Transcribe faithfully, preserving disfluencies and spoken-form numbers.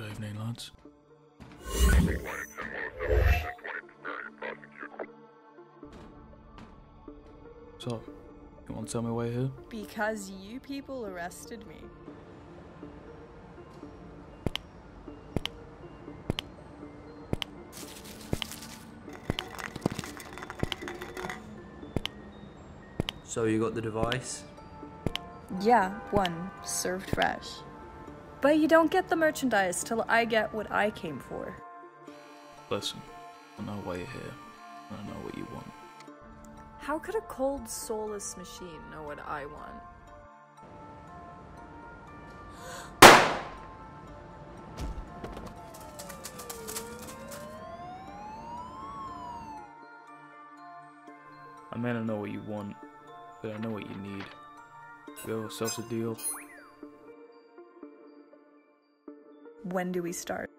Good evening, lads. So, you want to tell me why you're here? Because you people arrested me. So you got the device? Yeah, one, served fresh. But you don't get the merchandise till I get what I came for. Listen, I know why you're here, and I know what you want. How could a cold, soulless machine know what I want? I may not know what you want, but I know what you need. We have ourselves a deal. When do we start?